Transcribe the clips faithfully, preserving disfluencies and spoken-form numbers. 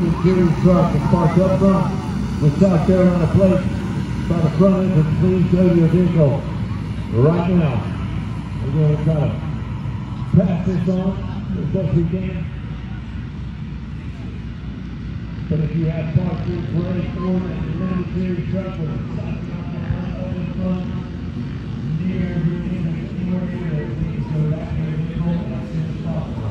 Liberty Series truck is parked up front with South Carolina plates by the front entrance. Please go to your vehicle right now. We're going to try to pass this on as best we can. But if you have parked your parade Ford and the Liberty Series truck with South Carolina on the front, near your vehicle, please go back to your vehicle as soon as possible.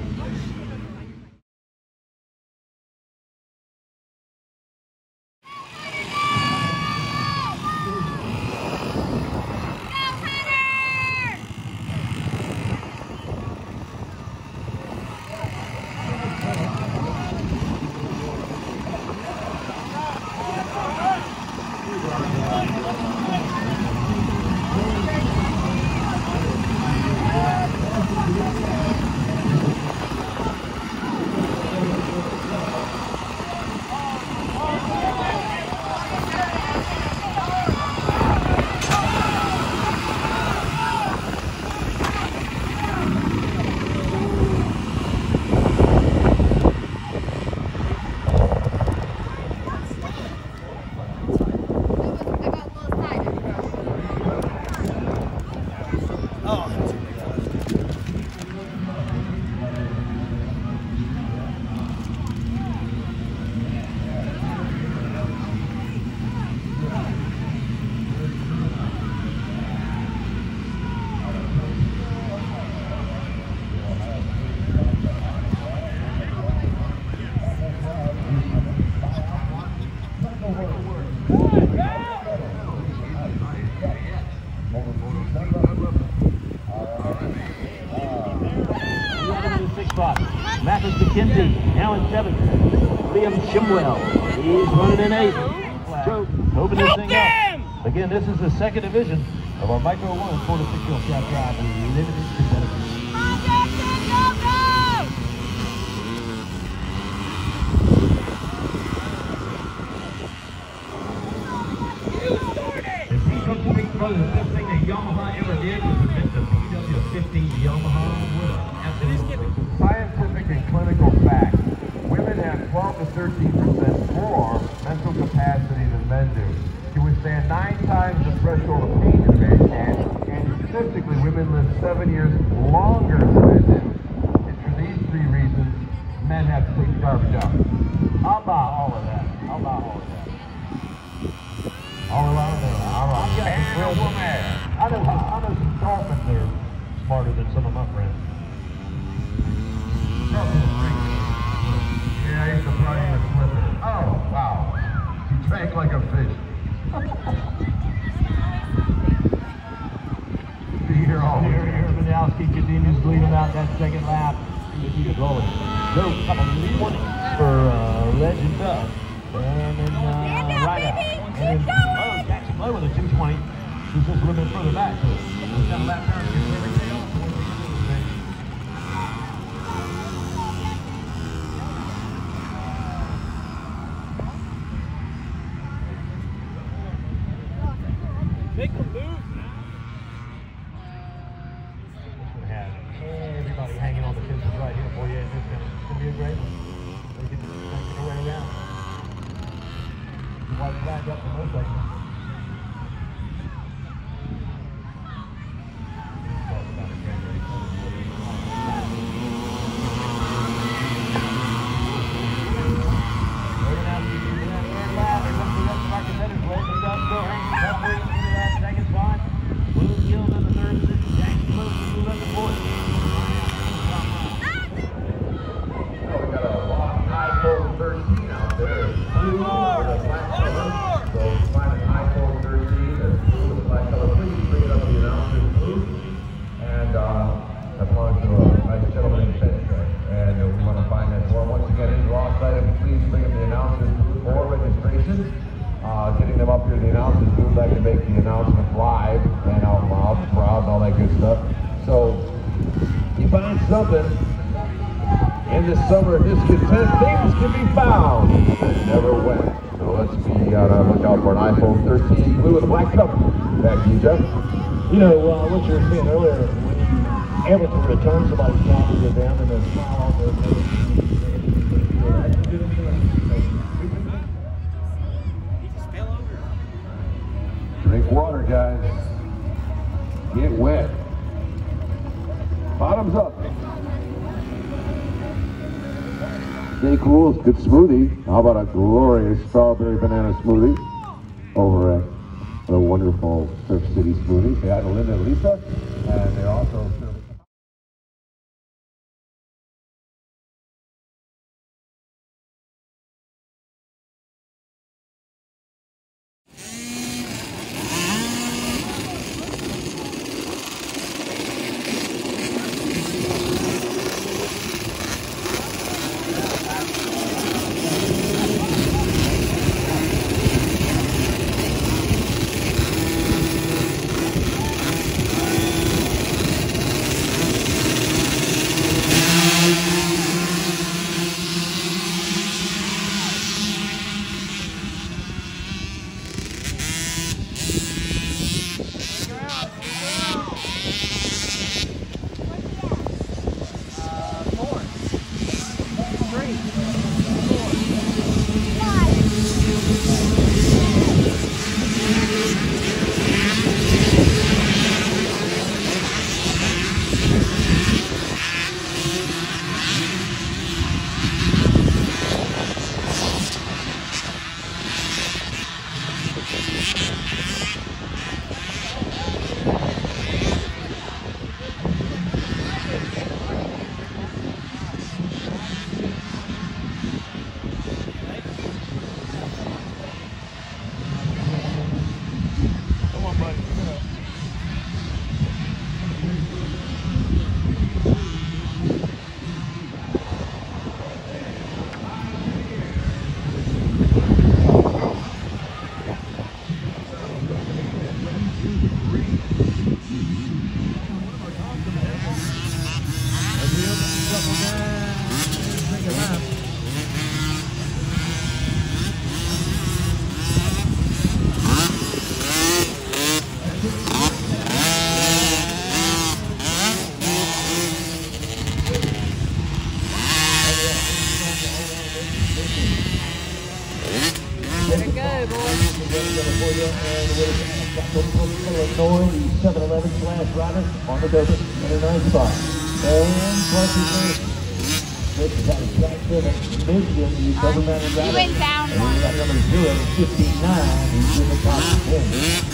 Now in seventh, Liam Shimwell. He's running in eighth. So, open this thing up. Again, this is the second division of our Micro one four to six year old shot drive limited competitive. The P W Big Brother, the best thing that Yamaha ever did was invent the P W fifteen Yamaha with a absolute scientific and clinical facts. Women have twelve to thirteen percent more mental capacity than men do. Can withstand nine times the threshold of pain in a man can, and statistically, women live seven years longer than men do. And for these three reasons, men have to take the garbage out. How about all of that? How about all of that? All around there. All right. And a woman. I know, I know some dolphins that are smarter than some of my friends. Yeah, I used to party with Slipper. Oh, wow. He drank like a fish. Be here all Here, week. here, Manowski continues to lead him out that second lap. Defeated Lowell. So, couple of warnings for uh, Legend Dove. And then uh, right out. And then, oh, Jackson Lowe with a two twenty. He's just a little bit further back. So, he's got a lap down to get every tail towards the end of the race. Make them move. Have everybody hanging on the fences right here for you. It's going to be a great one. They can make their way around. The white flag up for most segments. Something in this summer discontent, things can be found that never went. So let's be on our lookout for an iPhone thirteen blue with a black cover. Back to you, Jeff. You know, uh, what you were saying earlier, when you're able to return somebody's property to them and then smile on their face, Drink water, guys. Get wet. Bottoms up. Stay cool. Good smoothie. How about a glorious strawberry banana smoothie over at the wonderful Surf City Smoothie. Say hi to Lynn and Lisa, and they're also serving. Illinois, the seven eleven slash rider on the dopest in a ninth spot. And plus he's this is at track seven, Michigan, the double-mounted rider. He went down and one. we got number zero, fifty-nine, he's in the top ten.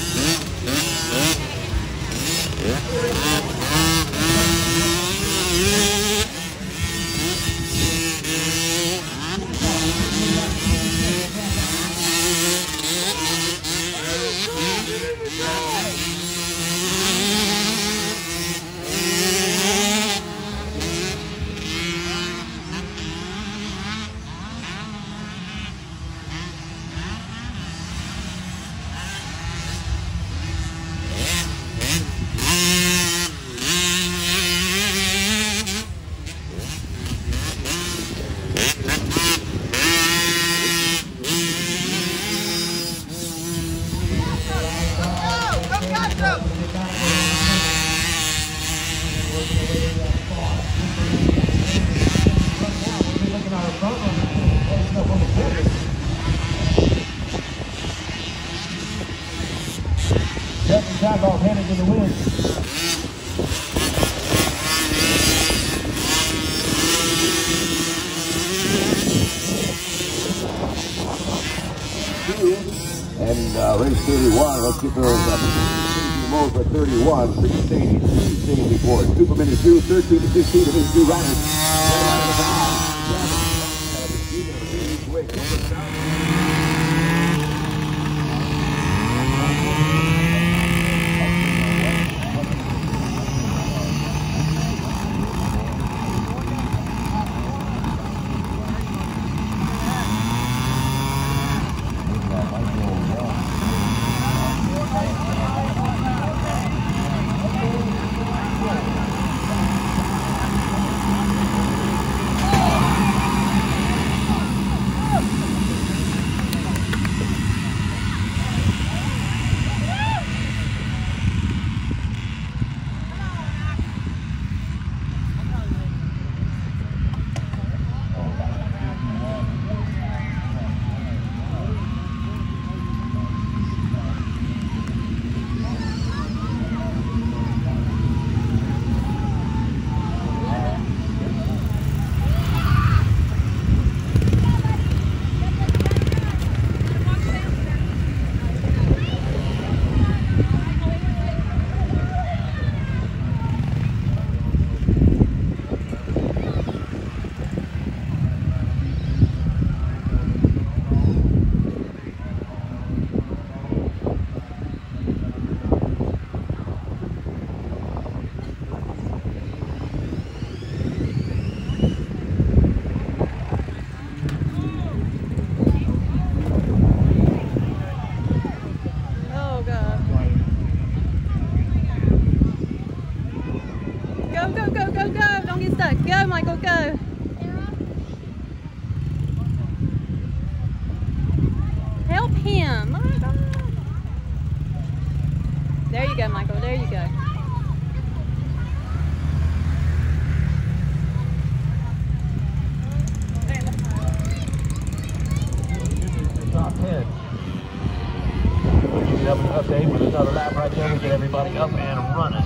Time off headed to the wind. And uh, race thirty-one, let's get those up. Mode for thirty-one, sixteen, sixteen before. Super Mini two, thirteen to sixteen to Mini two riders. get stuck. Go, Michael, go. Help him. Oh my God. There you go, Michael. There you go. Top ten. We'll give you an update with another lap right there. We'll get everybody up and running.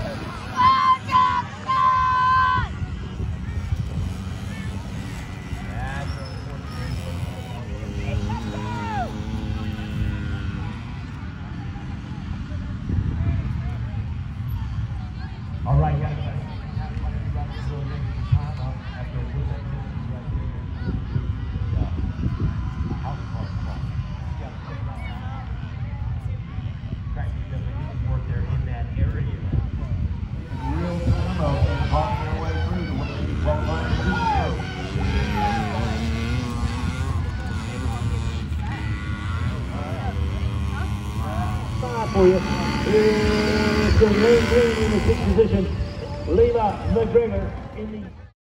All right, guys. For you. It's Lynn Green in the sixth position. Lima McGregor in the...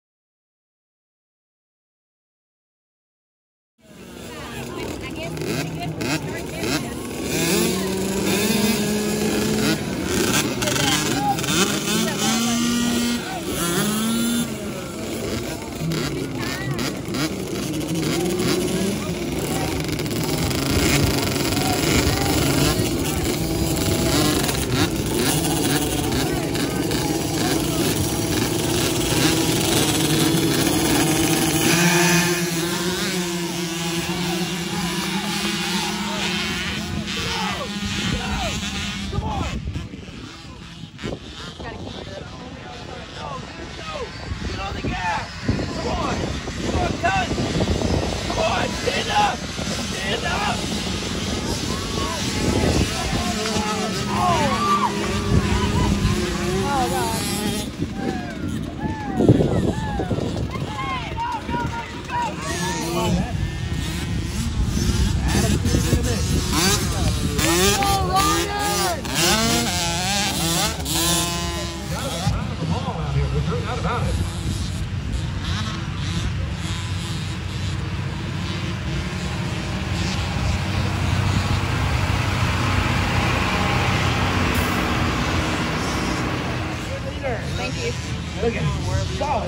Thank you. Look at it. Solid.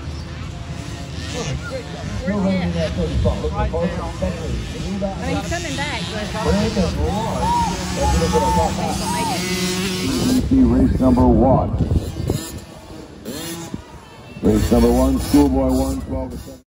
Where's Ed? Oh, he's coming back. See race number one. Race number one, Schoolboy one, twelve to seven.